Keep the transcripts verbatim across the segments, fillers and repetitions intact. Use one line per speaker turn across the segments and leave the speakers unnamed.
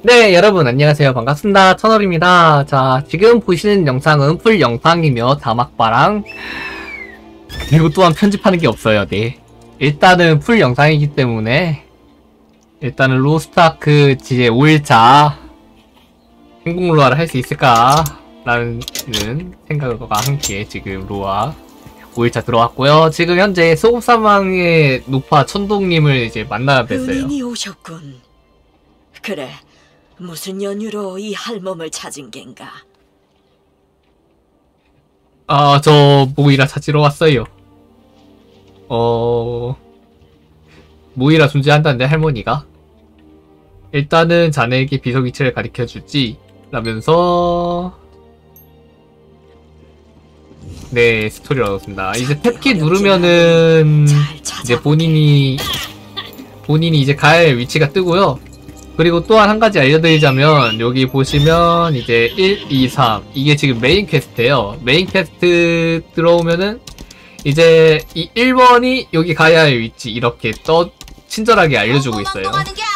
네, 여러분 안녕하세요. 반갑습니다. 천월입니다. 자, 지금 보시는 영상은 풀 영상이며 자막바랑 그리고 또한 편집하는 게 없어요. 네, 일단은 풀 영상이기 때문에 일단은 로스트아크 지제 오 일차 행복 로아를 할 수 있을까 라는 생각과 함께 지금 로아 오 일차 들어왔고요. 지금 현재 소급사망의 노파 천동님을 이제 만나 뵀어요.
은인이 오셨군. 그래, 무슨 연유로 이 할멈을 찾은 겐가?
아, 저 모이라 찾으러 왔어요. 어... 모이라 존재한다는데 할머니가? 일단은 자네에게 비석 위치를 가르쳐주지 라면서 네, 스토리를 얻었습니다. 이제 탭키 누르면은 이제 본인이 본인이 이제 갈 위치가 뜨고요. 그리고 또한 한 가지 알려드리자면 여기 보시면 이제 일, 이, 삼 이게 지금 메인 퀘스트예요. 메인 퀘스트 들어오면은 이제 이 일 번이 여기 가야 할 위치 이렇게 떠 친절하게 알려주고 있어요.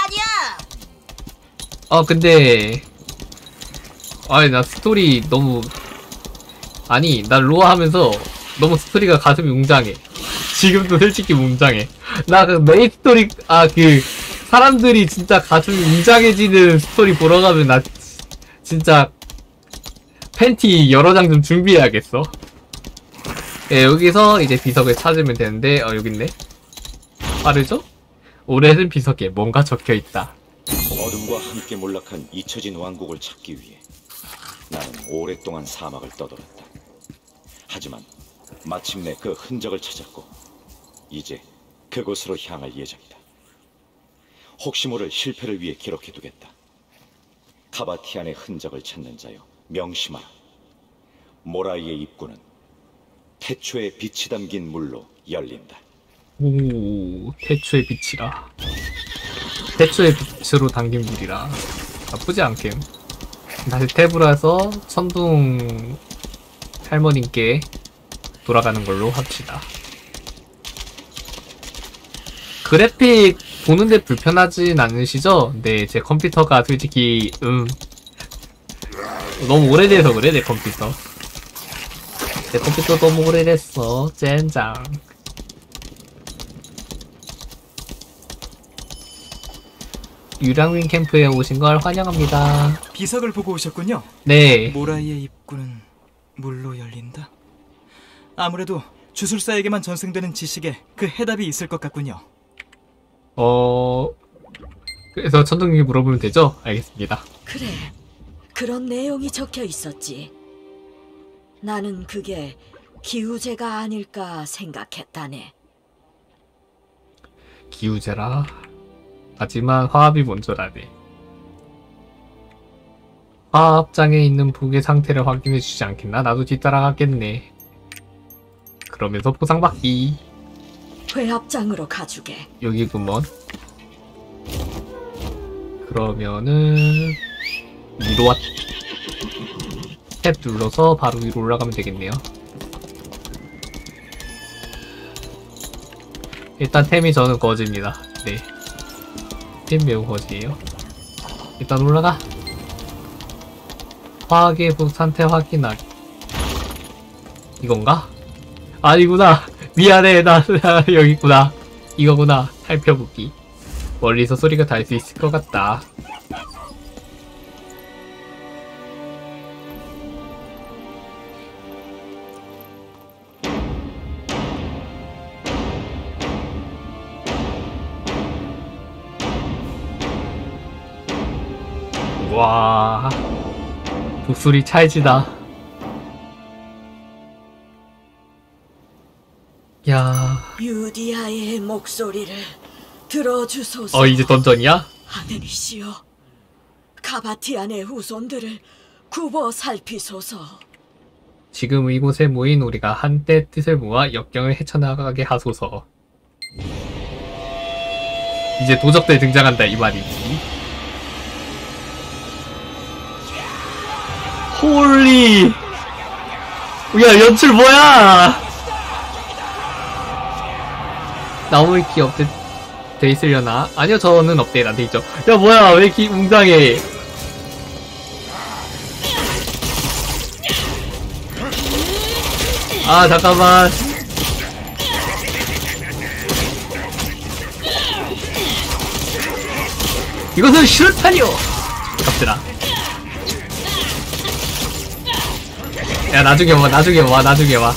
어 근데 아니 나 스토리 너무 아니 나 로아 하면서 너무 스토리가 가슴이 웅장해. 지금도 솔직히 웅장해. 나 그 메인 스토리 아 그 사람들이 진짜 가슴이 웅장해지는 스토리 보러 가면 나 진짜 팬티 여러 장 좀 준비해야겠어. 예, 여기서 이제 비석을 찾으면 되는데 어 여기 있네. 빠르죠? 오래된 비석에 뭔가 적혀있다.
어둠과 함께 몰락한 잊혀진 왕국을 찾기 위해 나는 오랫동안 사막을 떠돌았다. 하지만 마침내 그 흔적을 찾았고 이제 그곳으로 향할 예정이다. 혹시 모를 실패를 위해 기록해두겠다. 카바티안의 흔적을 찾는 자여 명심하라. 모라이의 입구는 태초의 빛이 담긴 물로 열린다.
오, 태초의 빛이라. 태초의 빛으로 담긴 물이라. 나쁘지 않게. 다시 탭으로 해서 천둥 할머님께 돌아가는 걸로 합시다. 그래픽 보는데 불편하진 않으시죠? 네, 제 컴퓨터가 솔직히 음 너무 오래돼서 그래. 내 컴퓨터 내 컴퓨터 너무 오래됐어. 젠장. 유랑윈 캠프에 오신 걸 환영합니다.
비석을 보고 오셨군요.
네.
모라이의 입구는 물로 열린다. 아무래도 주술사에게만 전승되는 지식에 그 해답이 있을 것 같군요.
어... 그래서 천둥님이 물어보면 되죠? 알겠습니다.
그래, 그런 내용이 적혀 있었지. 나는 그게 기우제가 아닐까 생각했다네.
기우제라. 하지만 화합이 먼저라네. 화합장에 있는 북의 상태를 확인해주지 않겠나? 나도 뒤따라가겠네. 그러면서 보상받기.
회합장으로 가주게.
여기구먼. 그러면은 위로 왔. 탭 눌러서 바로 위로 올라가면 되겠네요. 일단 템이 저는 거지입니다. 네, 템 매우 거지예요. 일단 올라가. 화학의 북 상태 확인하기. 이건가? 아니구나. 미안해. 나 여기 있구나. 이거구나. 살펴보기. 멀리서 소리가 달 수 있을 것 같다. 와, 독수리 찰지다. 야,
유디아의 목소리를 들어주소서.
어 이제 던전이야?
하늘이시여, 카바티안의 후손들을 굽어 살피소서.
지금 이곳에 모인 우리가 한때 뜻을 모아 역경을 헤쳐나가게 하소서. 이제 도적들 등장한다 이 말이지. 홀리. 야, 연출 뭐야? 나무위키 업데이트 돼 있으려나? 아니요, 저는 업데이트 안 돼 있죠. 야, 뭐야, 왜 이렇게 웅장해? 아 잠깐만. 이것은 슈타니오. 갑시다. 야 나중에 와 나중에 와 나중에 와.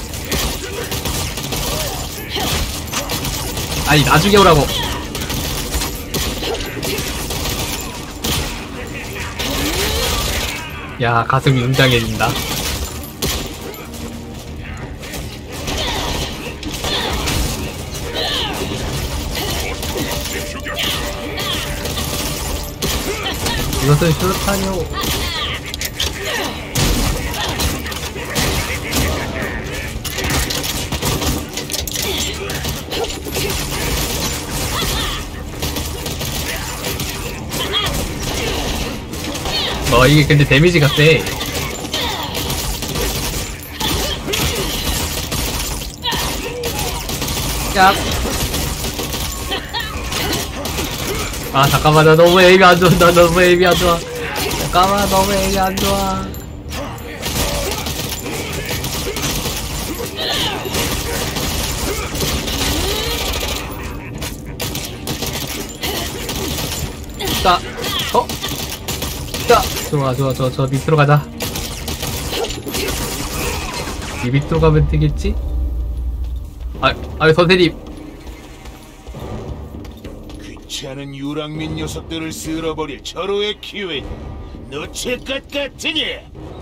아니 나중에 오라고. 야 가슴이 웅장해진다. 이것은 슈타니오. 어 이게 근데 데미지가 세. 야. 아 잠깐만 나 너무 에임이 안 좋아. 나 너무 에임이 안 좋아. 잠깐만 너무 에임이 안 좋아. 자, 어? 자, 좋아 좋아 좋아 저 밑으로 가자. 이 밑으로 가면 되겠지? 아, 아 선생님.
귀찮은 유랑민 녀석들을 쓸어버릴 절호의 기회 놓칠 것 같으니?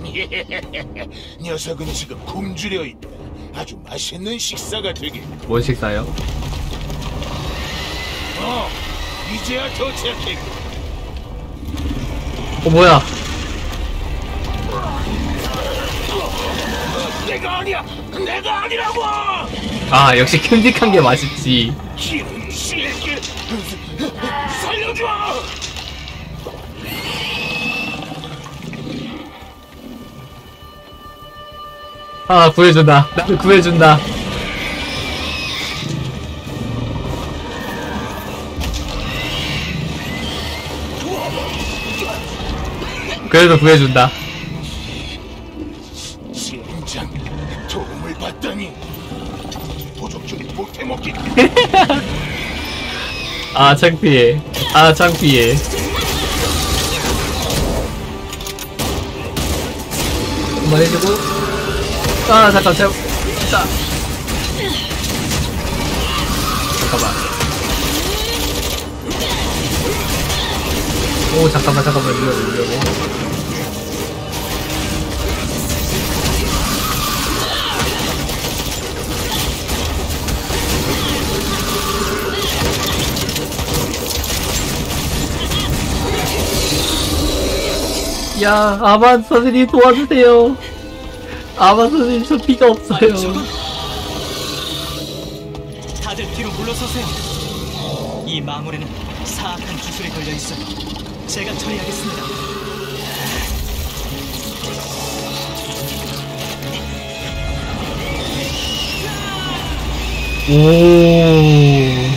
녀석은 지금 굶주려 있다. 아주 맛있는 식사가 되게.
뭔 식사요?
어, 이제야 도착했고.
어 뭐야?
내가 아니야! 내가 아니라고!
아 역시 큼직한 게 맛있지.
기운 실게 살려줘!
아 구해준다. 나를 구해준다. 그래도 구해준다.
진장 도움을 받다니 도적 중에 못해 먹기.
아 창피해. 아 창피해. 한번 해주고. 아 잠깐 잠깐. 자. 잠깐만. 오 잠깐만 잠깐만 위험해 위험해. 야 아만 선생님 도와주세요. 아만 선생님 저 피가 없어요.
다들 뒤로 물러서세요. 이 망울에는 사악한 주술이 걸려 있어요. 제가 처리하겠습니다.
오.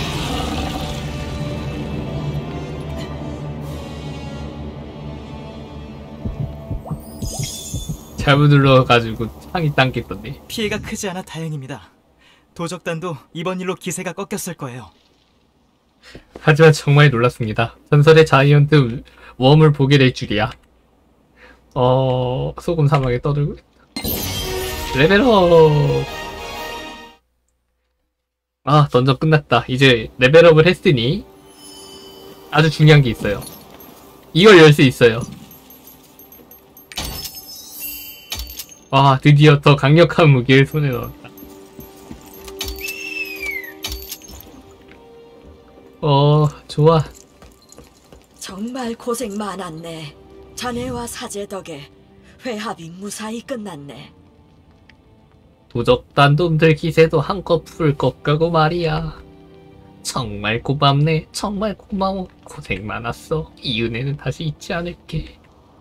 잘못 눌러가지고 창이 당겼던데.
피해가 크지 않아 다행입니다. 도적단도 이번 일로 기세가 꺾였을 거예요.
하지만 정말 놀랐습니다. 전설의 자이언트 웜을 보게 될 줄이야. 어... 소금 사막에 떠들고 있다. 레벨업! 아, 던전 끝났다. 이제 레벨업을 했으니 아주 중요한 게 있어요. 이걸 열 수 있어요. 와, 드디어 더 강력한 무기를 손에 넣었다. 어, 좋아.
정말 고생 많았네. 자네와 사제 덕에 회합이 무사히 끝났네.
도적단 놈들 기세도 한껏 풀 것 같고 말이야. 정말 고맙네. 정말 고마워. 고생 많았어. 이 은혜는 다시 잊지 않을게.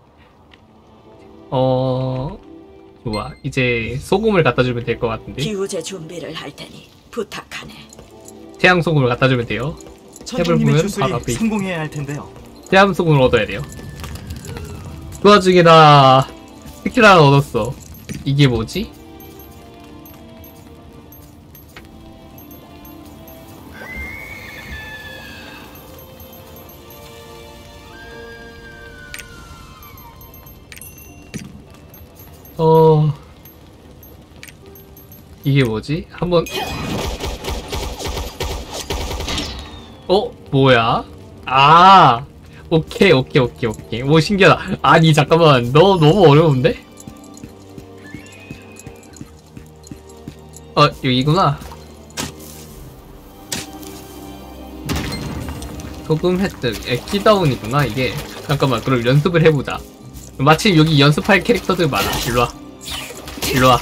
어... 좋아. 이제 소금을 갖다주면 될 것 같은데.
기우제 준비를 할 테니 부탁하네.
태양 소금을 갖다주면 돼요.
천주님의
해볼면
주술이
바로 앞에 있-
성공해야 할 텐데요.
태양 소금을 얻어야 돼요. 그 와중에 나 스킬 하나 얻었어. 이게 뭐지? 이게 뭐지? 한번 어? 뭐야? 아 오케이 오케이 오케이 오케이 오 신기하다. 아니 잠깐만 너 너무 어려운데? 어 여기구나. 소금 획득 엑기다운이구나 이게. 잠깐만 그럼 연습을 해보자. 마침 여기 연습할 캐릭터들 많아. 일로와 일로와.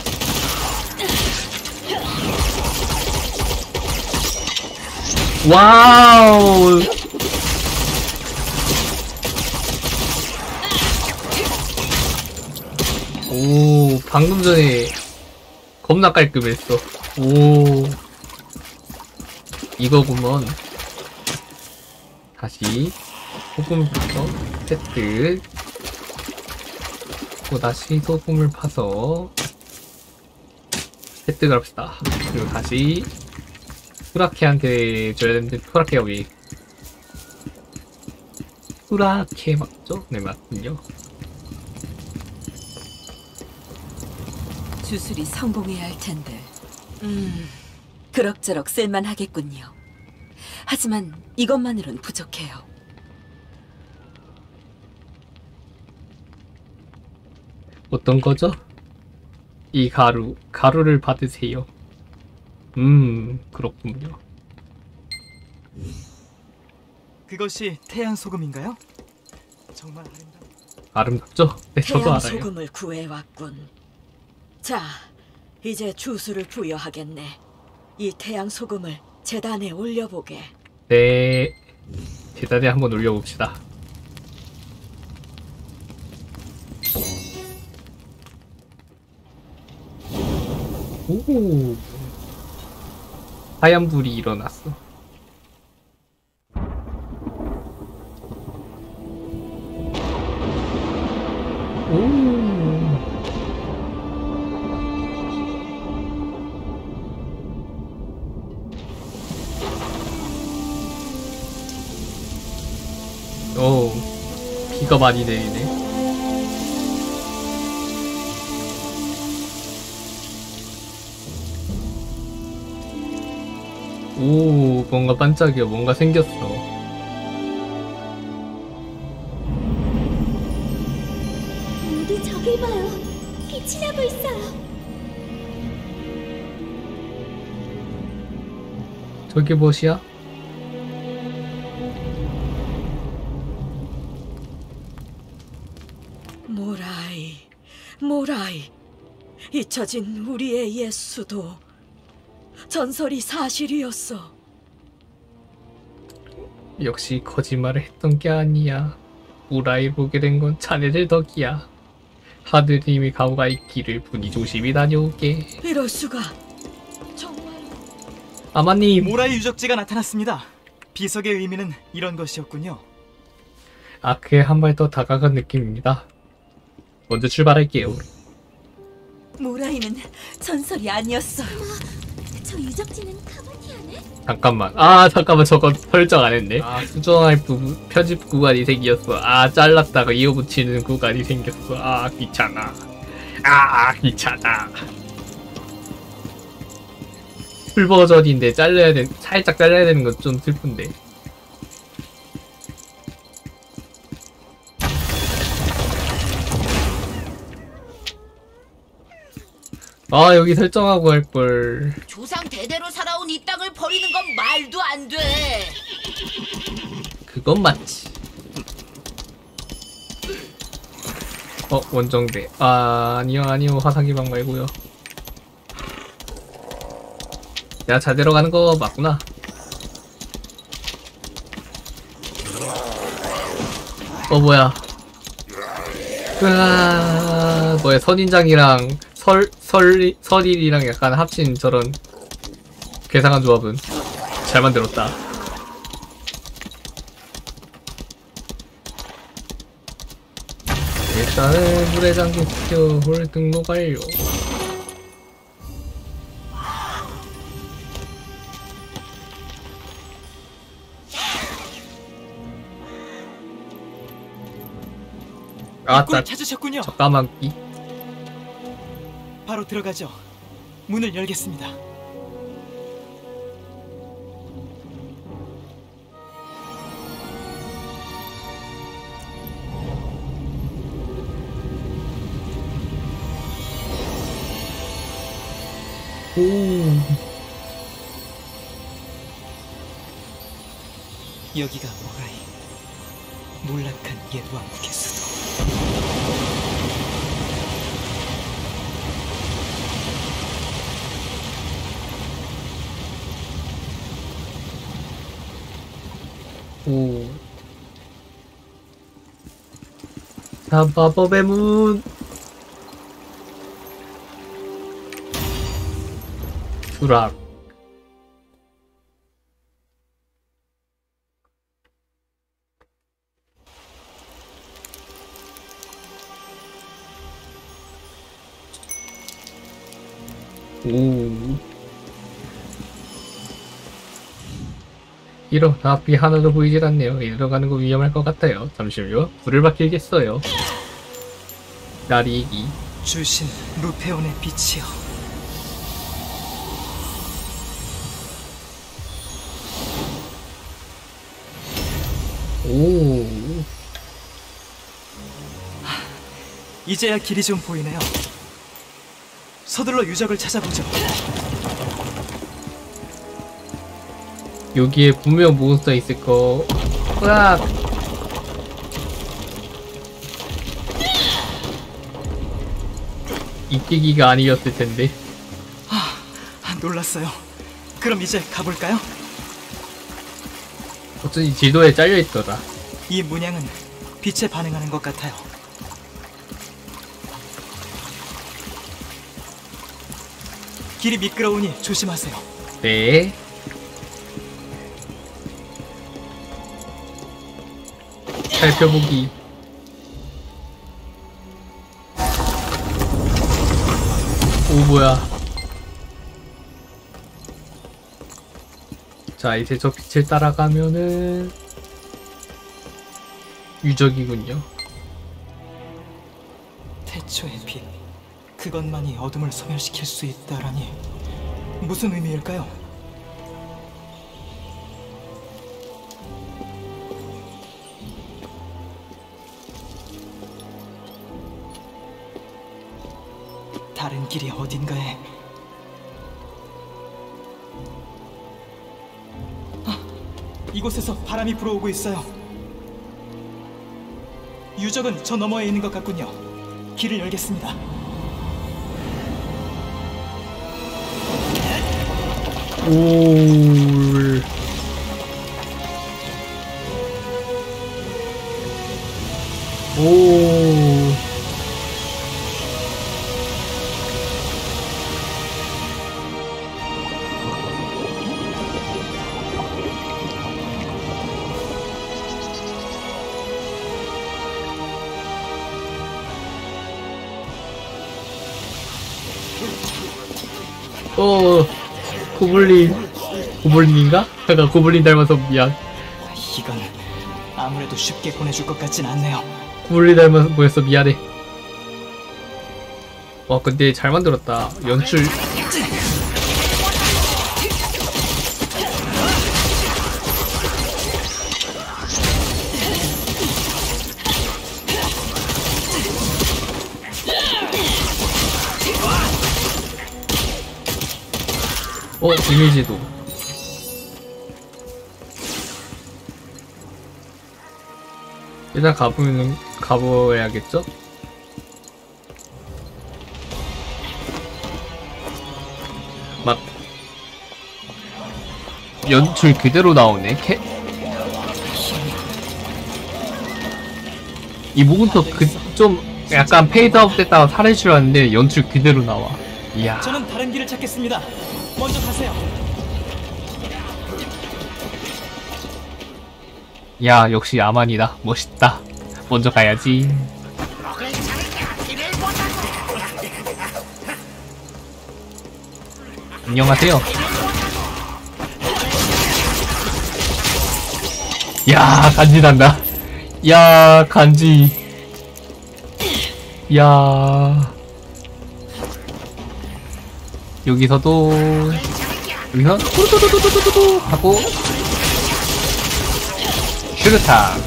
와우 오 방금 전에 겁나 깔끔했어. 오 이거구먼. 다시 소금부터 세트. 또 다시 소금을 파서 획득을 합시다. 그리고 다시 후라케한테 줘야 되는데 후라케가 왜 후라케 맞죠? 네 맞군요.
주술이 성공해야 할 텐데. 음, 그럭저럭 쓸만하겠군요. 하지만 이것만으론 부족해요.
어떤 거죠? 이 가루, 가루를 받으세요. 음, 그렇군요.
그것이 태양 소금인가요? 정말 아름다.
아름답죠? 네, 저도
태양
알아요.
소금을 구해왔군. 자, 이제 주술을 부여하겠네. 이 태양 소금을 재단에 올려보게.
네, 계단에 한번 올려봅시다. 오, 하얀 불이 일어났어. 오, 오, 비가 많이 내리네. 오, 뭔가 반짝여. 뭔가 생겼어.
모두 저길 봐요. 빛이 나고 있어요.
저게 무엇이야?
모라이, 모라이. 잊혀진 우리의 예수도 전설이 사실이었어.
역시 거짓말을 했던 게 아니야. 우라이 보게 된 건 자네들 덕이야. 하느님이 가오가 있기를 부디 조심히 다녀오게.
이럴 수가. 정말.
아마님.
모라이 유적지가 나타났습니다. 비석의 의미는 이런 것이었군요.
아크에 한 발 더 다가간 느낌입니다. 먼저 출발할게요.
모라이는 전설이 아니었어요.
저 유적지는 카바티아네?
잠깐만. 아 잠깐만 저거 설정 안 했네. 아 수정할 부분 편집 구간이 생겼어. 아 잘랐다가 이어붙이는 구간이 생겼어. 아 귀찮아. 아 귀찮아. 풀 버전인데 잘라야 돼. 살짝 잘라야 되는 건 좀 슬픈데. 아 여기 설정하고 할걸.
조상 대대로 살아온 이 땅을 버리는 건 말도 안 돼.
그건 맞지. 어 원정대. 아 아니요 아니요 화상기방 말고요. 내가 잘 데려가는 거 맞구나. 어 뭐야. 으아 뭐야 선인장이랑 설, 설, 설일이랑 약간 합친 저런 괴상한 조합은 잘 만들었다. 일단은 물에 잠긴 스티어 홀 등록 완료.
입구를
아따
찾으셨군요.
저 까마귀.
바로 들어가죠. 문을 열겠습니다.
오.
여기가 모라이, 몰락한 옛 왕국의 수도.
오. 자, 마법의 문. 수락. 오. 이러 앞이 하나도 보이질 않네요. 이리로 가는 거 위험할 것 같아요. 잠시만요. 불을 밝히겠어요. 나리기.
주신 루페온의 빛이여.
오.
이제야 길이 좀 보이네요. 서둘러 유적을 찾아보죠.
여기에 분명 몬스터 있을 거. 으악! 이끼기가 아니었을 텐데.
아, 놀랐어요. 그럼 이제 가볼까요?
어쩐지 지도에 잘려있더라.
이 문양은 빛에 반응하는 것 같아요. 길이 미끄러우니 조심하세요.
네. 살펴보기. 오, 뭐야. 자, 이제 저 빛을 따라가면은 유적이군요.
태초의 빛, 그것만이 어둠을 소멸시킬 수 있다라니 무슨 의미일까요? 다른 길이 어딘가에. 아, 이곳에서 바람이 불어오고 있어요. 유적은 저 너머에 있는 것 같군요. 길을 열겠습니다.
올. 오. 어, 고블린. 고블린인가? 잠깐, 고블린 닮아서 미안.
이건 아무래도 쉽게 보내줄 것 같진 않네요.
고블린 닮아서 보여서 미안해. 와, 근데 잘 만들었다. 연출. 어, 비밀지도. 일단 가보면, 가보야겠죠? 막, 연출 그대로 나오네, 캐? 이 부분도 그, 좀, 약간 페이드아웃 됐다가 살해치려 하는데 연출 그대로 나와. 이야.
저는 다른 길을 찾겠습니다. 먼저 가세요.
야, 역시 야만이다. 멋있다. 먼저 가야지. 안녕하세요. 야, 간지 난다. 야, 간지. 야. 여기서도 여기서 뚜두두두두두두 하고 슈르타.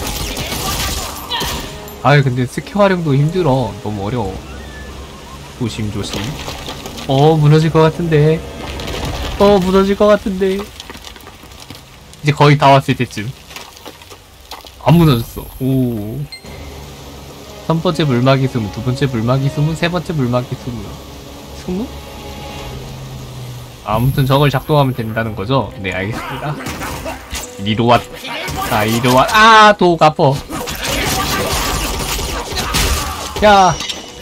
아유 근데 스킬 활용도 힘들어. 너무 어려워. 조심조심. 어 무너질 것 같은데. 어 무너질 것 같은데. 이제 거의 다 왔을 때쯤. 안 무너졌어. 오. 첫 번째 물막이 스무, 두 번째 물막이 스무, 세 번째 물막이 스무. 스무? 아무튼 저걸 작동하면 된다는 거죠? 네, 알겠습니다. 이리로왔. 아, 이리로왔. 아, 독 아파. 야.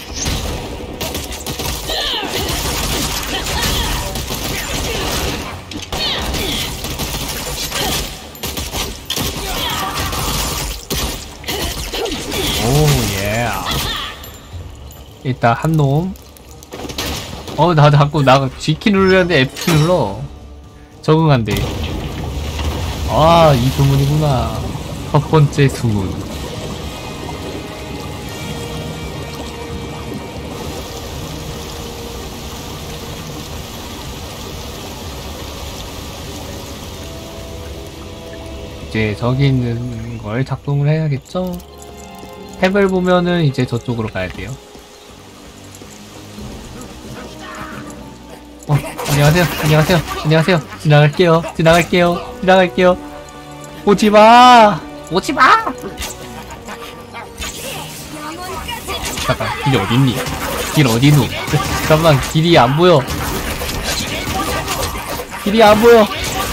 오, 예. 일단 한 놈. 어, 나 자꾸 나 G키 누르려는데 F키 눌러. 적응한대. 아, 이 수문이구나. 첫 번째 수문. 이제 저기 있는 걸 작동을 해야겠죠? 탭을 보면은 이제 저쪽으로 가야 돼요. 어, 안녕하세요, 안녕하세요, 안녕하세요. 지나갈게요, 지나갈게요, 지나갈게요. 오지마! 오지마! 잠깐, 길이 어딨니? 길 어디누? 잠깐만, 길이 안 보여. 길이 안 보여.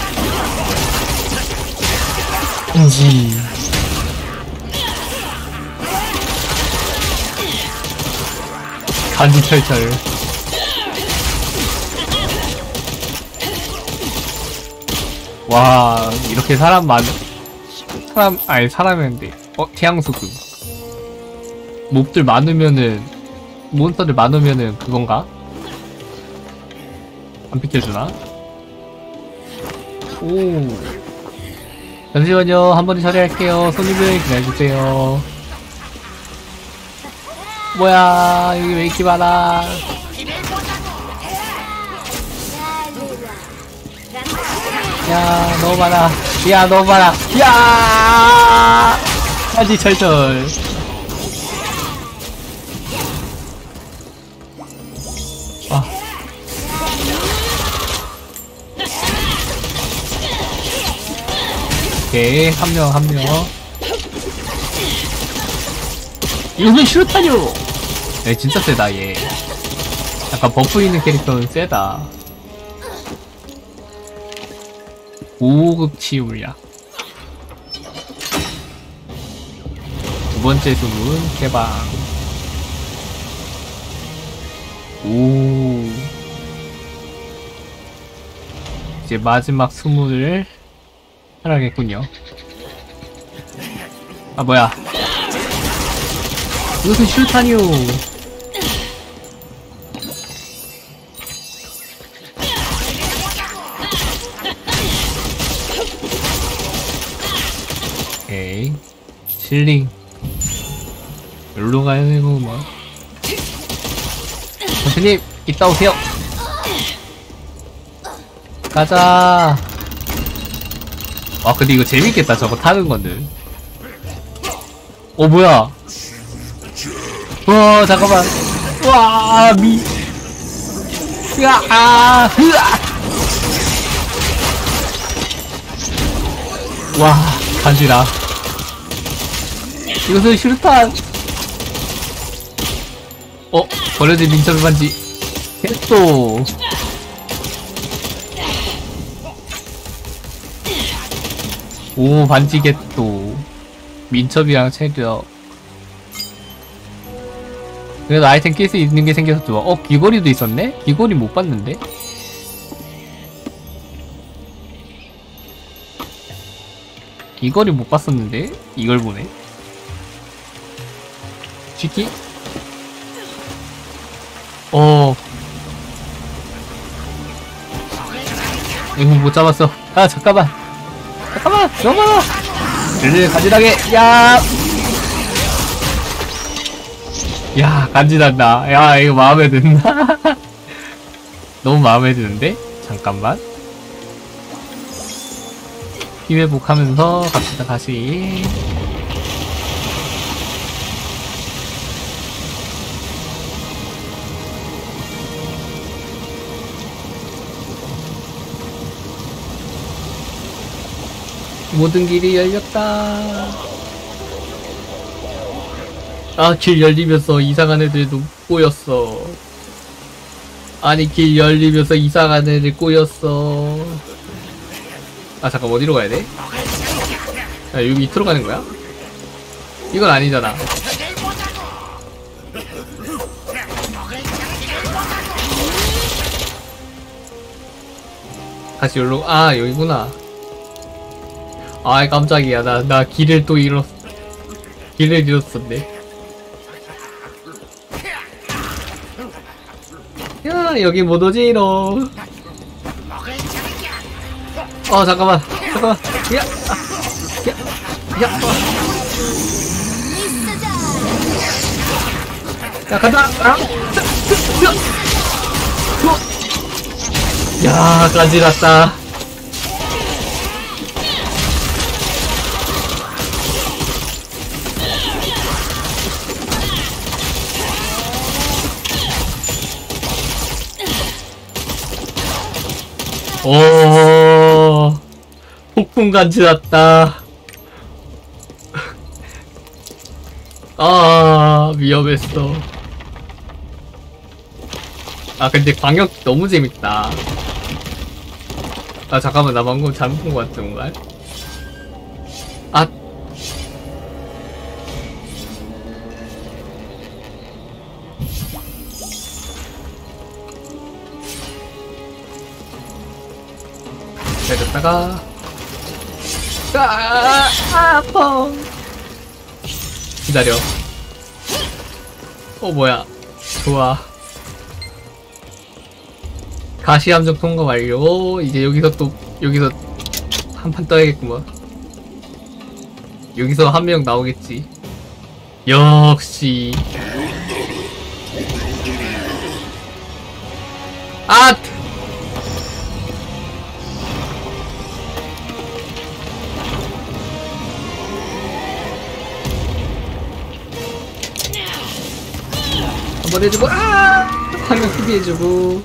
인지. 간지철철. 와, 이렇게 사람 많, 사람, 아니, 사람이었는데. 어, 태양소금. 몹들 많으면은, 몬스터들 많으면은 그건가? 안 비켜주나? 오. 잠시만요. 한 번에 처리할게요. 손님들 기다려주세요. 뭐야, 여기 왜 이렇게 많아. 야, 너무 많아. 야, 너무 많아. 야! 아지 철철. 아. 오케이, 한 명, 한 명. 이거는 슈타뇨! 네, 진짜 세다, 얘. 약간 버프 있는 캐릭터는 세다. 고급 치유 물약. 두 번째 수문, 개방. 오. 이제 마지막 수문을 하라겠군요. 아, 뭐야. 이것은 슈타뇨. 오케이. 실링. 여기로 가야 되고, 뭐. 선생님, 이따 오세요. 가자. 아, 근데 이거 재밌겠다, 저거 타는 거는. 어, 뭐야. 와, 잠깐만. 와, 미. 으아, 아, 으아. 와, 간지나. 이것은 슈르탄. 어, 버려진 민첩의 반지. 겟도. 오, 반지 겟도. 민첩이랑 체력. 그래도 아이템 낄 수 있는 게 생겨서 좋아. 어, 귀걸이도 있었네? 귀걸이 못 봤는데? 귀걸이 못 봤었는데? 이걸 보네. 쥐키? 어. 이거 못 잡았어. 아, 잠깐만. 잠깐만! 너무 많아! 를 간지나게! 야! 야, 간지난다. 야, 이거 마음에 든다. 너무 마음에 드는데? 잠깐만. 피회복하면서 갑시다, 다시. 모든 길이 열렸다. 아, 길 열리면서 이상한 애들도 꼬였어. 아니, 길 열리면서 이상한 애들 꼬였어. 아, 잠깐, 어디로 가야 돼? 아, 여기 밑으로 가는 거야? 이건 아니잖아. 다시 여기로, 아, 여기구나. 아이, 깜짝이야. 나, 나 길을 또 잃었, 길을 잃었었네. 야, 여기 못 오지롱. 어, 잠깐만. 잠깐만. 야, 아, 야, 야. 야, 간다. 아, 야, 간지났다. 오, 폭풍 간지 났다. 아, 위험했어. 아, 근데 광역 너무 재밌다. 아, 잠깐만, 나 방금 잘못 본 것 같은 건가? 아. 기다렸다가 아, 아, 아파. 기다려. 어, 뭐야. 좋아. 가시 함정 통과 완료. 이제 여기서 또 여기서 한 판 떠야겠구만. 여기서 한 명 나오겠지. 역시. 아! 한번 해주고, 아! 한 명 수비해주고.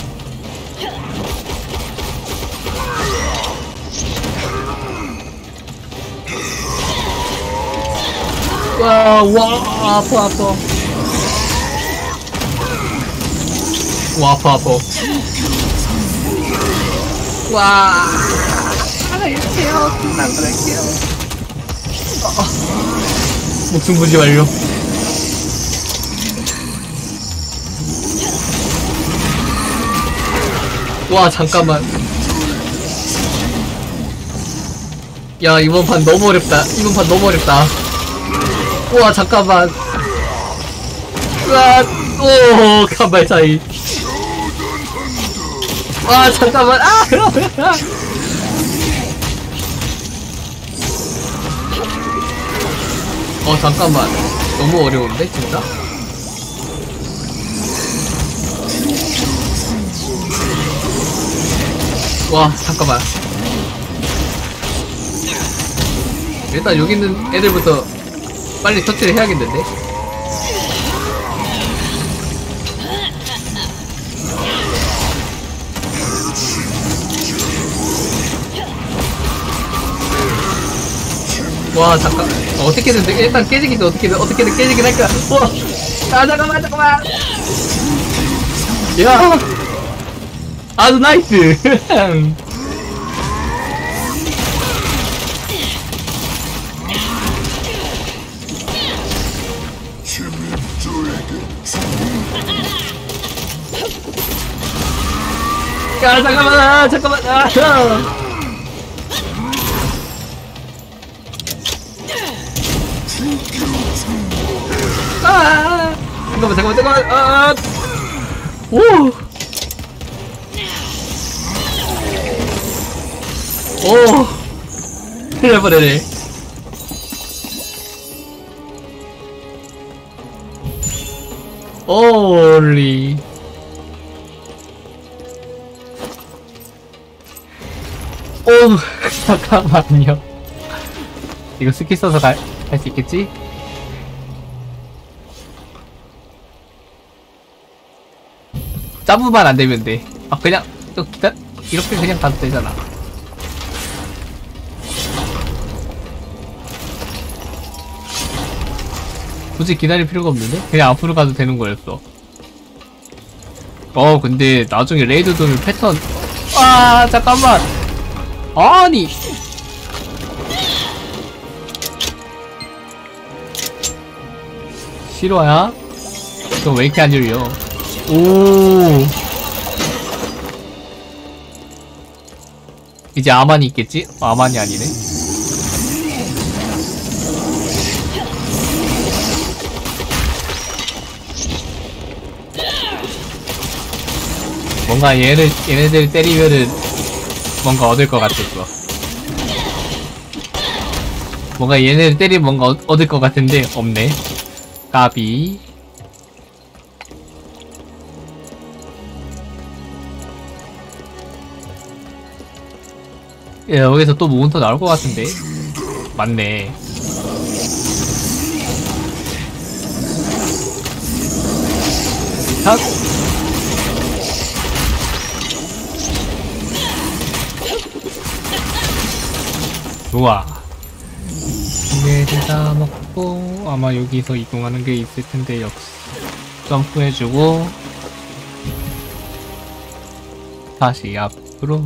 와, 와, 아파, 아파. 와, 아파, 아파. 와, 살려주세요. 금방 그럴게요. 아, 아. 목숨 부지 완료. 와, 잠깐만. 야, 이번 판 너무 어렵다. 이번 판 너무 어렵다. 우와, 잠깐만. 우와, 오, 간발 차이. 와, 잠깐만. 아, 어, 잠깐만. 너무 어려운데, 진짜? 와, 잠깐만. 일단 여기 있는 애들부터 빨리 터치를 해야겠는데? 와, 잠깐. 어, 어떻게든 일단 깨지긴 어떻게든 어떻게든 깨지긴 할 거야. 와, 아, 잠깐만, 잠깐만. 야, 아주 나이스. 야, 잠깐만, 아, 잠깐만, 아, 아, 잠깐만, 잠깐만, 잠깐만, 아, 오, 오, 큰일 날 뻔했네. 오리. 오 잠깐만요. 이거 스킬 써서 갈 수 있겠지? 짜부만 안 되면 돼. 아 그냥 또 기다 이렇게 그냥 가도 되잖아. 굳이 기다릴 필요가 없는데? 그냥 앞으로 가도 되는 거였어. 어 근데 나중에 레이드 도면 패턴 아 잠깐만 아니 실화야? 너 왜 이렇게 안 열려? 오 이제 아만이 있겠지? 어, 아만이 아니네. 뭔가 얘를, 얘네들 때리면은 뭔가 얻을 것 같았어. 뭔가 얘네들 때리면 뭔가 얻, 얻을 것 같은데 없네. 까비. 야, 여기서 또 몬스터 나올 것 같은데? 맞네. 탁! 좋아. 두개를 다 먹고, 아마 여기서 이동하는 게 있을 텐데, 역시. 점프해주고, 다시 앞으로.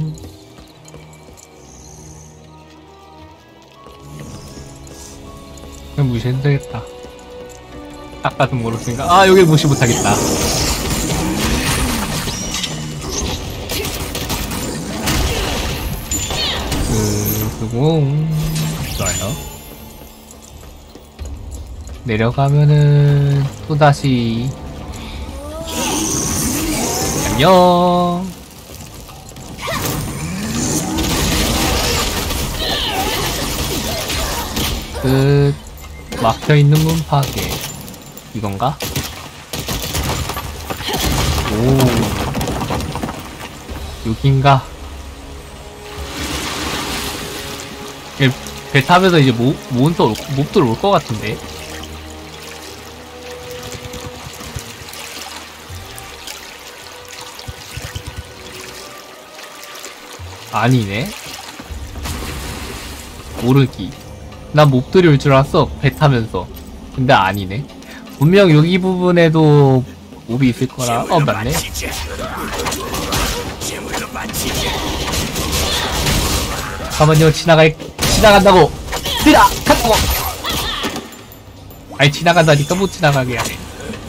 그냥 무시해도 되겠다. 딱 봐도 모르겠으니까. 아, 여길 무시 못하겠다. 그, 그고, 좋아요. 내려가면은, 또다시. 안녕. 끝. 막혀있는 문 파괴. 이건가? 오. 여긴가? 예, 배 타면서 이제 모, 몬스터, 올- 몹들 올 것 같은데? 아니네? 모르기. 난 몹들이 올 줄 알았어, 배 타면서. 근데 아니네. 분명 여기 부분에도 몹이 있을 거라. 어, 맞네. 잠깐만요, 지나갈, 지나간다고! 지나간다고! 아니, 지나간다니까 못 지나가게 하네.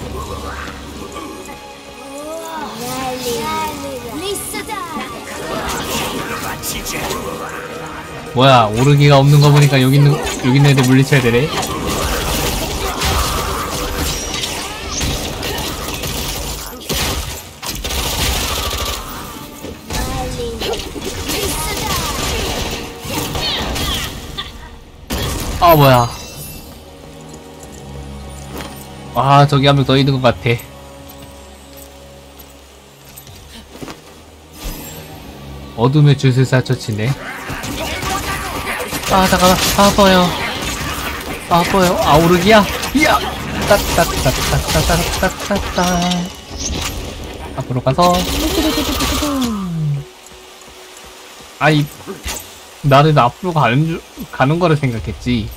뭐야, 오르기가 없는 거 보니까 여기 있는, 여기 있는 애들 물리쳐야 되네? 아, 뭐야. 아, 저기 한 명 더 있는 것 같아. 어둠의 주술사 처치네. 아, 잠깐만. 아, 아파요. 아, 아파요. 아, 오르기야? 이야! 따따따따따따따따따. 앞으로 가서. 아이, 나는 앞으로 가는, 줄, 가는 거를 생각했지.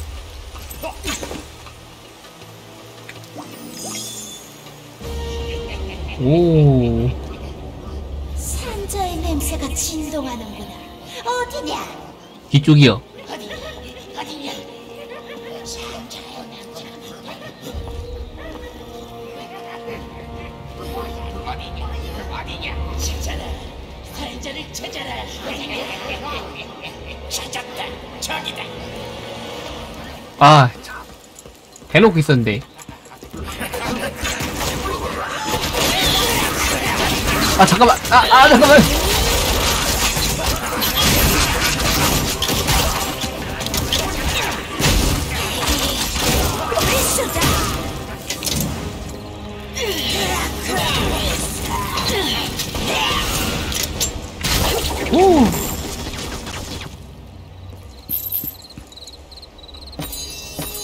오.
산자의 냄새가 진동하는구나. 어디냐?
뒤쪽이요.
어디냐? 산자의 냄새가 어디냐? 어디냐? 찾아라. 산자를 찾아라. 찾았다. 저기다.
아, 참. 대놓고 있었는데. 아, 잠깐만. 아, 아, 잠깐만. 오.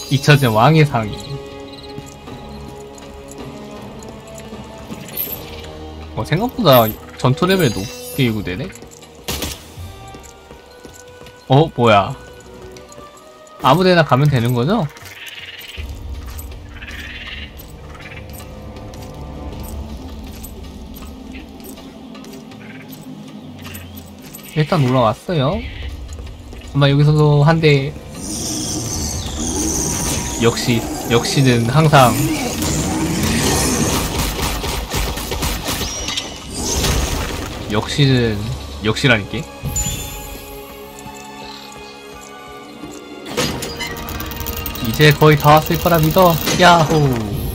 잊혀진 왕의 상이. 어, 생각보다 전투 레벨 높게 요구되네? 어, 뭐야. 아무데나 가면 되는 거죠? 일단 올라왔어요. 아마 여기서도 한 대. 역시, 역시는 항상 역시는 역시라니까. 이제 거의 다 왔을 거라 믿어. 야호.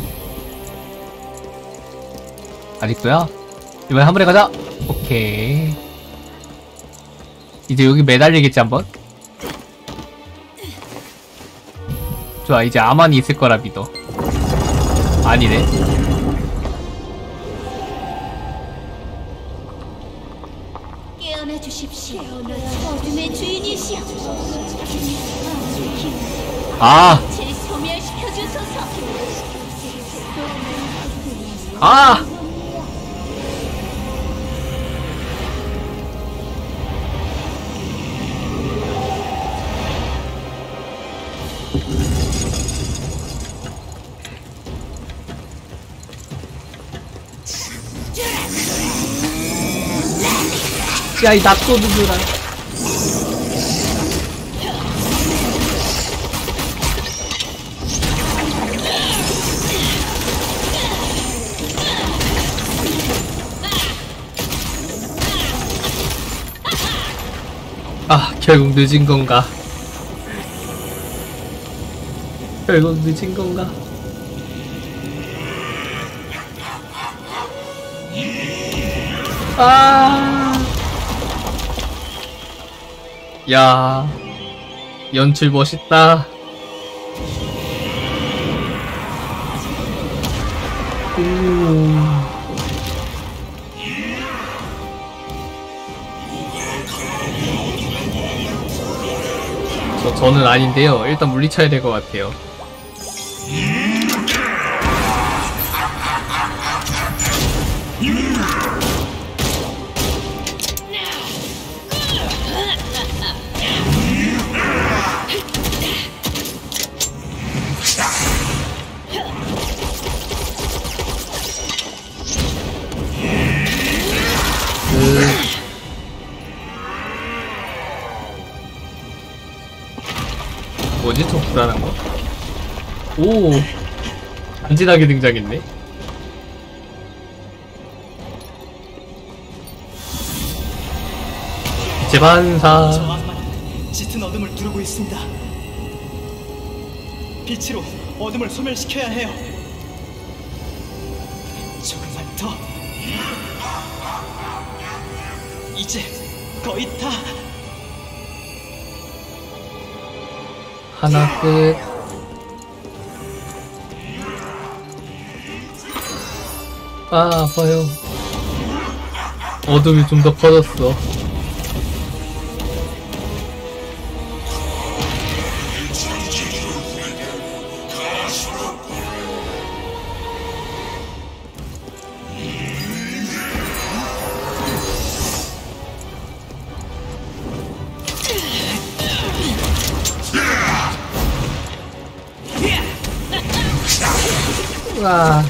아직도야? 이번에 한 번에 가자. 오케이. 이제 여기 매달리겠지 한번? 좋아, 이제 아만이 있을 거라 믿어. 아니네.
깨어나 주십시오. 어둠의 주인이시여.
아!
제 소멸시켜 주소서.
아! 야, 이 낫소드들아. 아, 결국 늦은 건가? 결국 늦은 건가? 아, 야, 연출 멋있다. 오. 저, 저는 아닌데요. 일단 물리쳐야 될 것 같아요. 뭐지? 저 불안한 거? 오! 간지나게 등장했네? 재반사.
저 악마는 짙은 어둠을 두르고 있습니다. 빛으로 어둠을 소멸시켜야 해요. 조금만 더. 이제 거의 다.
하나 끝. 아, 아파요. 어둠이 좀 더 커졌어. 아.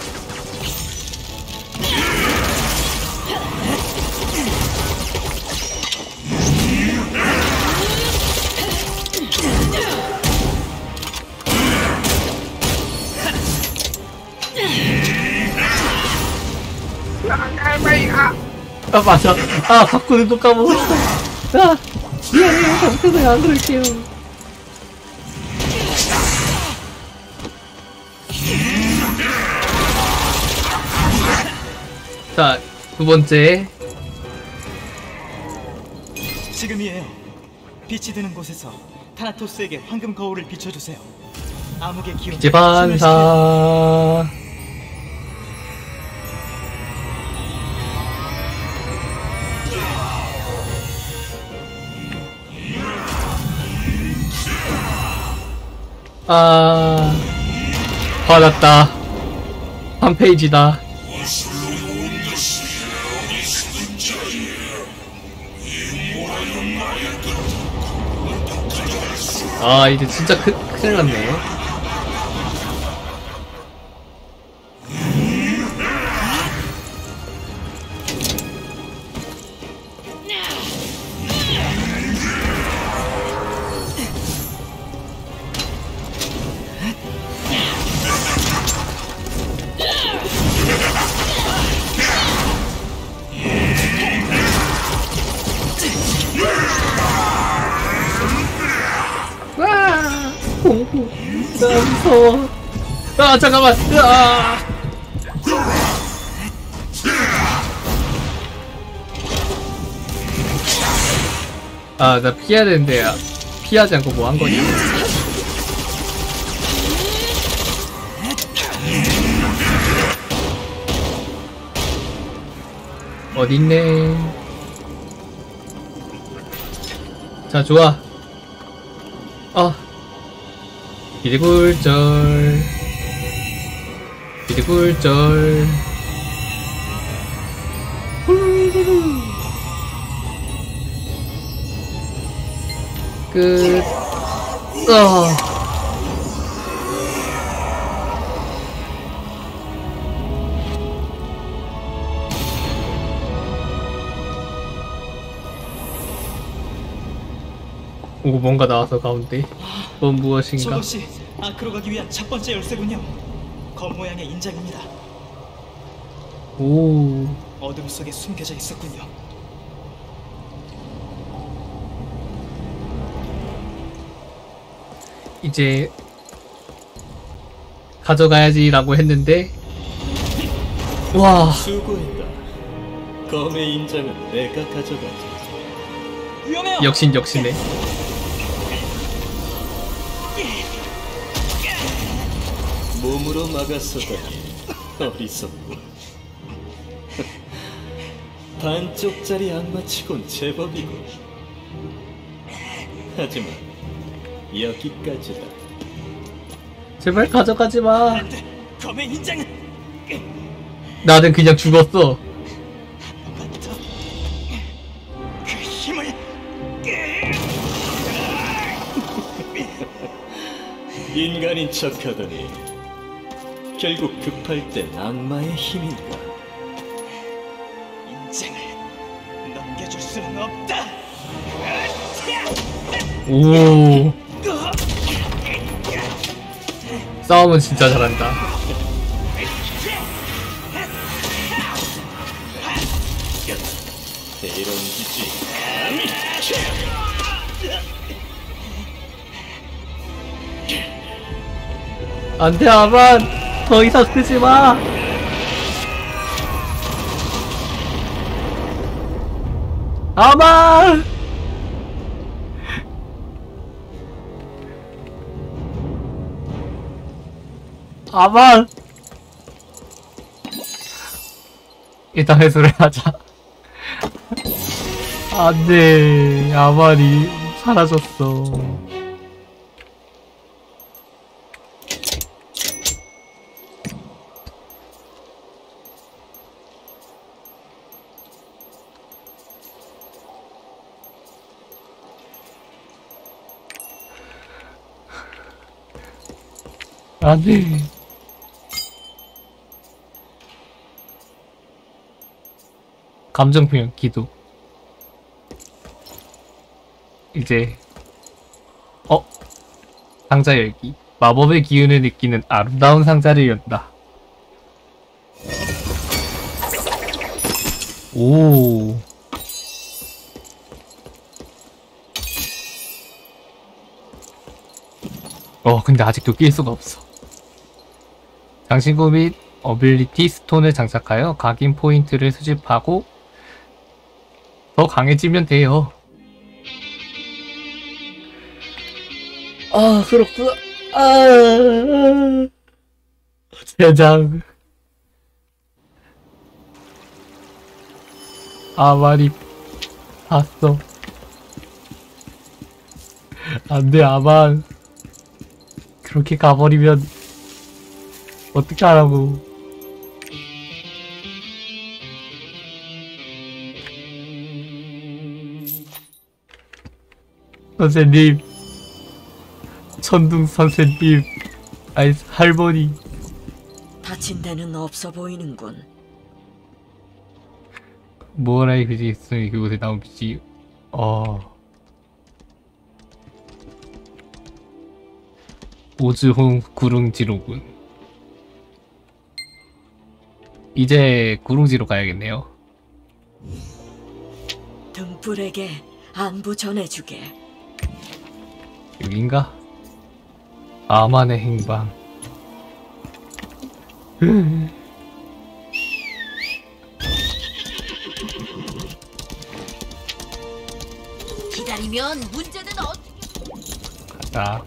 아, 맞아. 아, 바꾸는 또 까먹었어. 아, 미안해요. 잘못해서 안 그럴게요. 자, 두 번째.
지금이에요. 빛이 드는 곳에서 타나토스에게 황금 거울을 비춰주세요. 암흑의 기운을 소멸시켜요.
재반사. 아, 받았다. 한 페이지다. 아, 이제 진짜 크, 큰일 났네. 와, 공포. 나 무서워. 아, 잠깐만. 아. 아, 나 피해야 되는데, 피하지 않고 뭐 한 거냐? 어딨네. 자, 좋아. 아. 비리굴절. 비리굴절. 끝. 어. 오, 뭔가 나와서 가운데. 그건 무엇인가?
저것이 아크로 가기 위한 첫 번째 열쇠군요. 검 모양의 인장입니다.
오.
어둠 속에 숨겨져 있었군요.
이제 가져가야지라고 했는데, 와.
수고했다. 검의 인장은 내가 가져가지.
위험해요.
역신 역시네.
몸으로 막았어다니 어리석고. 반쪽짜리 악마치곤 제법이고. 하지만 여기까지다.
제발 가져가지 마.
안돼. 검의 인장은
나는 그냥 죽었어.
한번더 그 힘을.
인간인 척하더니 결국 급할 땐 악마의 힘인가.
인장을 넘겨줄 수는 없다.
오. 싸움은 진짜 잘한다.
이런 기지.
안돼, 아만. 더 이상 쓰지 마. 아만. 아만. 일단 회수를 하자. 안돼, 아만이 사라졌어. 안돼. 감정 표현, 기도. 이제 어? 상자 열기. 마법의 기운을 느끼는 아름다운 상자를 연다. 오. 어, 근데 아직도 낄 수가 없어. 장신구 및 어빌리티 스톤을 장착하여 각인 포인트를 수집하고 더 강해지면 돼요. 아, 그렇구나. 아, 세장. 아만이 봤어. 안돼, 아만. 그렇게 가버리면 어떻게 하라고. 선생님, 천둥 선생님, 아이 할머니.
다친 데는 없어 보이는군.
뭐라이 그지 있으니 그곳에 나온 빛이 어 오즈홍 구릉지로군. 이제 구릉지로 가야겠네요.
등불에게 안부 전해주게.
여긴가? 아만의 행방.
기다리면 문제는 어떻게...
가자.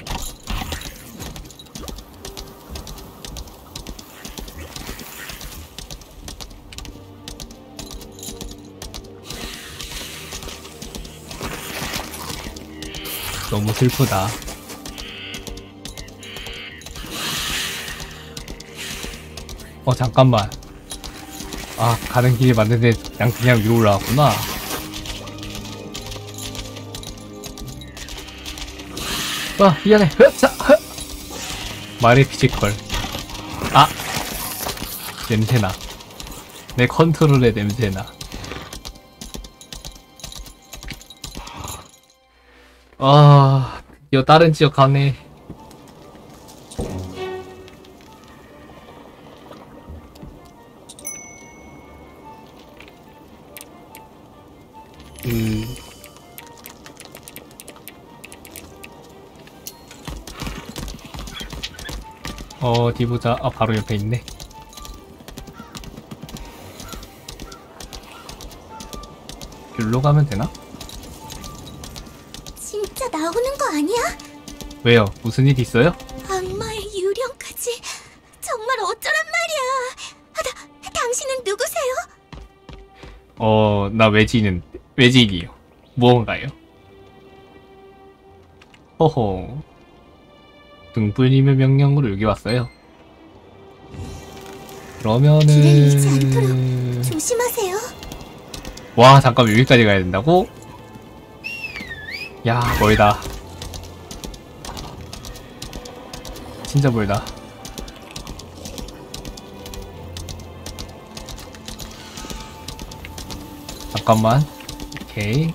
너무 슬프다. 어 잠깐만. 아 가는 길이 맞는데 그냥 그냥 위로 올라왔구나. 아 미안해. 흐, 자, 흐. 말의 피지컬. 아 냄새나. 내 컨트롤의 냄새나. 아 드디어 다른 지역 가네. 음. 어, 어디 보자. 아 바로 옆에 있네. 여기로 가면 되나?
진짜 나오는 거 아니야?
왜요? 무슨 일 있어요?
악마의 유령까지. 정말 어쩌란 말이야. 아, 다, 당신은 누구세요?
어, 나 외지인, 외지인이요. 무언가요? 호호. 등불님의 명령으로 여기 왔어요.
길을 잃지 않도록
그러면은...
조심하세요.
와, 잠깐 여기까지 가야 된다고? 야, 멀다. 진짜 멀다. 잠깐만. 오케이.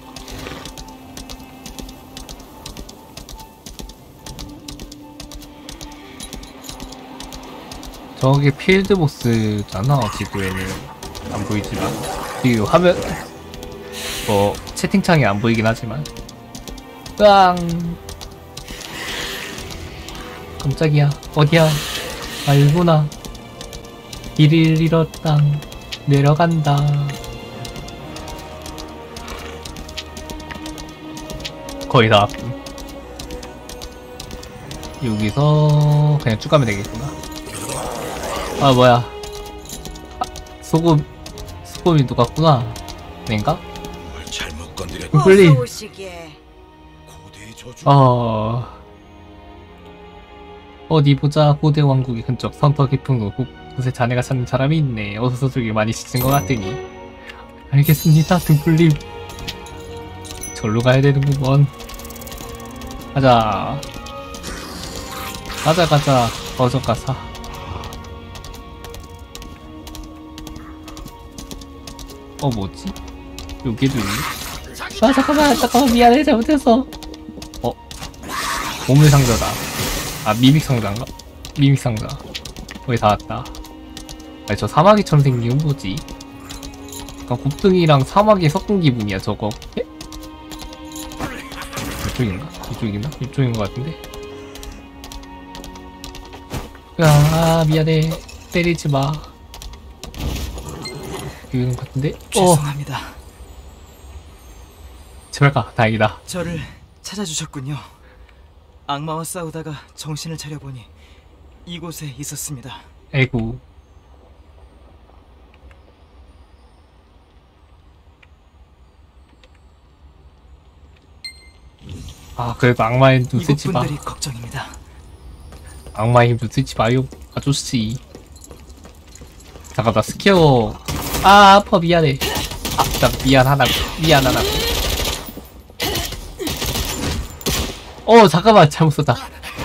저게 필드 보스잖아. 지도에는 안 보이지만 이 화면 뭐 채팅창에 안 보이긴 하지만. 으앙. 깜짝이야. 어디야? 알구나. 길을 잃었다. 내려간다. 거의 다 왔군. 여기서 그냥 쭉 가면 되겠구나. 아 뭐야. 아, 소금 소금이 녹았구나. 낸가?
뭘 잘못 건드렸.
플리.
어서 오시게.
고대의 저주.
어... 어디 보자. 고대 왕국의 근처 선터 깊은 곳 곳에 자네가 찾는 사람이 있네. 어서 서쪽에 많이 지친 것 같으니. 알겠습니다. 등불님. 절로 가야 되는구먼. 가자. 가자 가자. 어서 가자. 어 뭐지? 여기도 있네. 아 잠깐만 잠깐만 미안해 잘못했어. 어? 보물 상자다. 아 미믹 상자인가? 미믹 상자. 거의 다 왔다. 아니 저 사마귀처럼 생긴 건 뭐지? 약간 곱등이랑 사마귀 섞은 기분이야 저거. 에? 이쪽인가? 이쪽인가? 이쪽인 것 같은데? 아 미안해. 때리지 마. 여기인 것 같은데?
죄송합니다.
어. 제발 가. 다행이다.
저를 찾아주셨군요. 악마와 싸우다가 정신을 차려보니 이곳에 있었습니다.
에구. 아 그래도 악마의 눈 쓰지 마.
이곳분들이 걱정입니다.
악마의 힘도 쓰지 마요 아저씨. 잠깐 나 스퀘어 아 아파 미안해. 아 나 미안하다 미안하다. 어 잠깐만 잘못 썼다.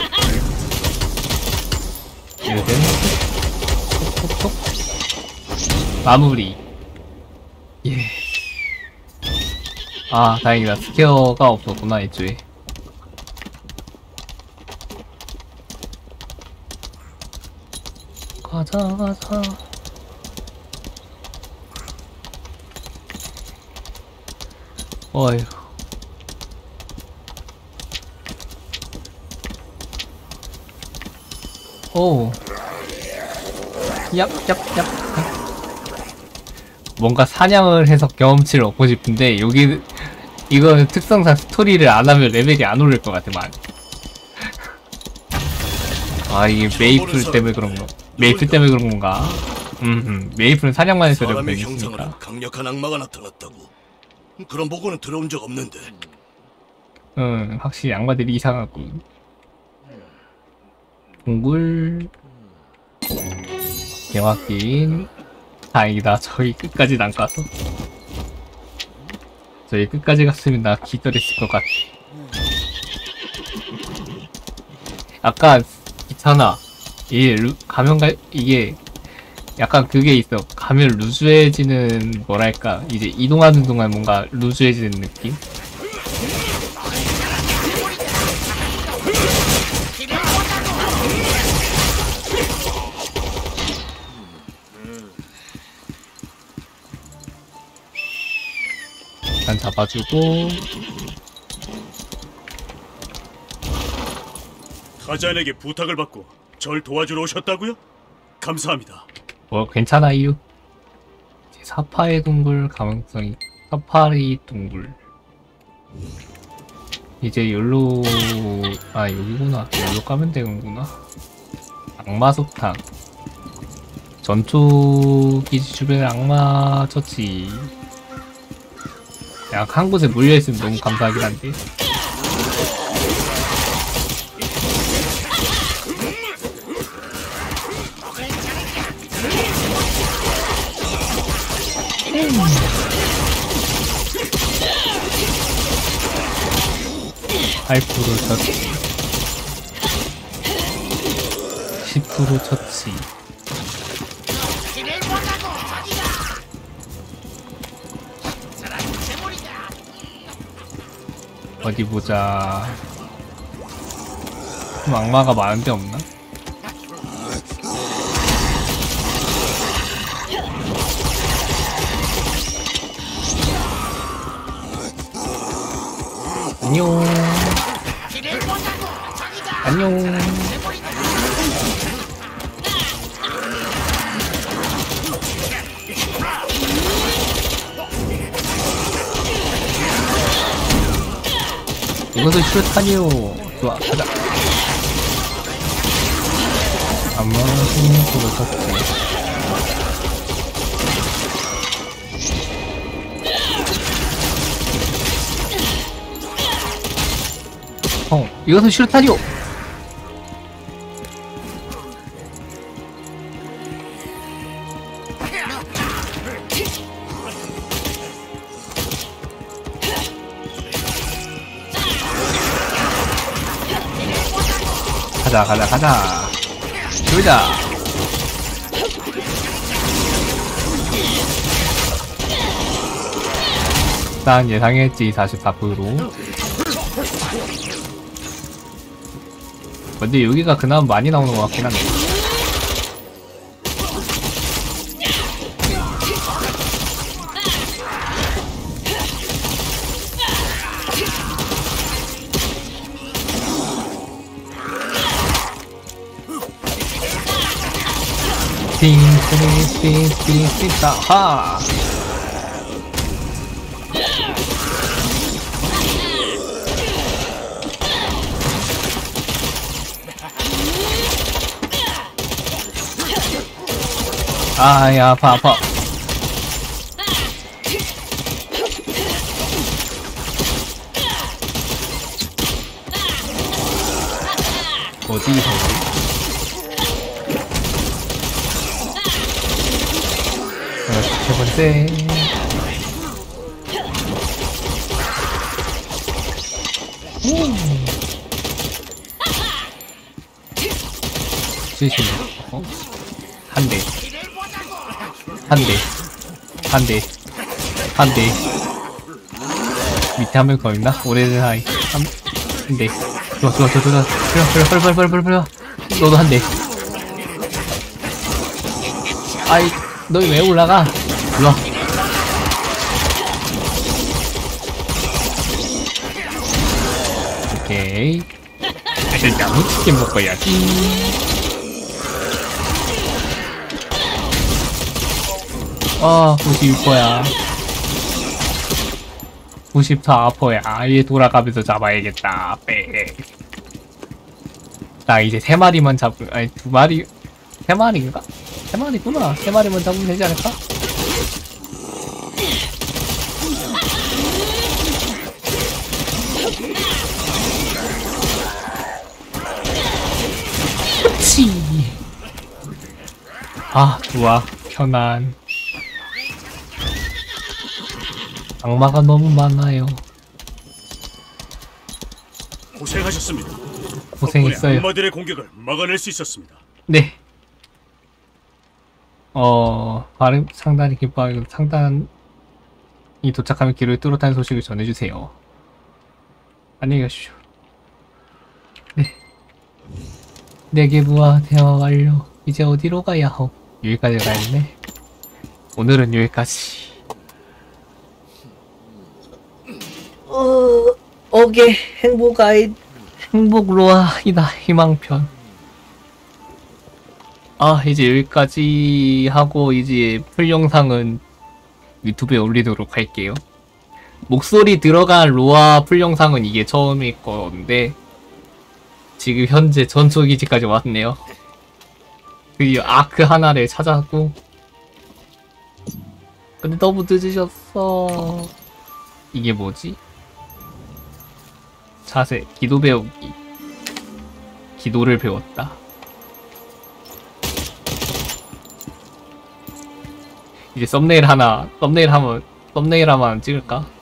이렇게 톡톡톡 마무리. 예. 아 다행이다. 스퀘어가 없었구나 애초에. 가자 가자. 어휴. 오. 얍얍얍. 뭔가 사냥을 해서 경험치를 얻고 싶은데 여기 이거는 특성상 스토리를 안 하면 레벨이 안 오를 것 같아 많이. 아 이게 메이플 때문에 그런 거. 메이플 때문에 그런 건가? 음, 메이플은 사냥만 해서 레벨이
사람의 형상으로
있으니까.
강력한 악마가 나타났다고. 그런 보고는 들어온 적 없는데.
응, 확실히 악마들이 이상하군. 동굴 개확인. 다행이다. 저희 끝까지 안 가서. 저희 끝까지 갔으면 나 기절했을 것 같아. 아까 있잖아. 이 루, 가면 가 이게 약간 그게 있어. 가면 루즈해지는 뭐랄까 이제 이동하는 동안 뭔가 루즈해지는 느낌? 일단 잡아주고.
가자에게 부탁을 받고 절 도와주러 오셨다고요? 감사합니다.
뭐 괜찮아요. 사파의 동굴 가능성이 사파리 동굴. 이제 여기로 아 여기구나. 여기로 가면 되는구나. 악마 석탄. 전투 기지 주변에 악마 처치. 약 한 곳에 몰려있으면 너무 감사하긴 한데. 팔 퍼센트 처치. 십 퍼센트 처치. 어디 보자. 좀 악마가 많은데 없나? 안녕. 안녕. 이것은 슈탄이요. 좋아, 가자. 아마 승리수를 쳤고. 어, 이것은 슈탄이요. 가자 가자 가자. 돌자. 일단 예상했지. 사십사 퍼센트로. 근데 여기가 그나마 많이 나오는 것 같긴 한데. 띵띵띵띵띵띵 하. 아야 아파 아파. 어디서 쎄. 찌시네. 어? 한 대. 한 대. 한 대. 한 대. 밑에 한 명 더 있나? 오래된 아이. 한, 한 대. 좋아, 좋아, 좋아, 좋아. 빨리, 빨리, 빨리, 빨리, 빨리, 빨리. 너도 한 대. 아이, 너희 왜 올라가? 일로와. 오케이. 일단 무치킨 먹어야지. 아, 구십육 퍼야. 구십사 퍼야. 얘 돌아가면서 잡아야겠다. 빽. 나 이제 세 마리만 잡을, 아니, 두 마리, 세 마리인가? 세 마리구나. 세 마리만 잡으면 되지 않을까? 그치. 아, 좋아. 편안. 악마가 너무 많아요.
고생하셨습니다.
고생했어요.
악마들의 공격을 막아낼 수 있었습니다.
네. 어, 발음 상단이 기뻐하고 상단이 도착하면 길을 뚫었다는 소식을 전해주세요. 안녕히 가십시오. 네. 내게 부하 대화 완료. 이제 어디로 가야 하오? 여기까지 가야겠네. 오늘은 여기까지. 어, 어게 행복 아이, 행복 로아이다. 희망편. 아, 이제 여기까지 하고 이제 풀 영상은 유튜브에 올리도록 할게요. 목소리 들어간 로아 풀 영상은 이게 처음일 건데 지금 현재 전초기지까지 왔네요. 드디어 아크 하나를 찾았고, 근데 너무 늦으셨어. 이게 뭐지? 자세, 기도 배우기. 기도를 배웠다. 이제 썸네일 하나, 썸네일 한번, 썸네일 한번 찍을까?